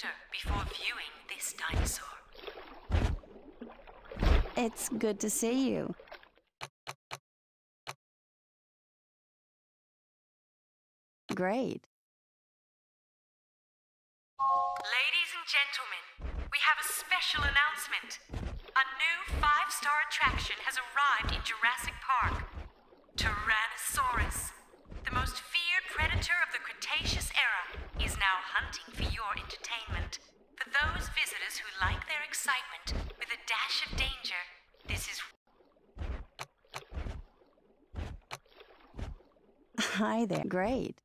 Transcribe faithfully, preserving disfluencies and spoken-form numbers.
doctor before viewing this dinosaur. It's good to see you. Great. Ladies and gentlemen, we have a special announcement. A new five-star attraction has arrived in Jurassic Park. Tyrannosaurus, the most feared predator of the Cretaceous era, is now hunting for your entertainment. For those visitors who like their excitement with a dash of danger, this is... Hi there. Great.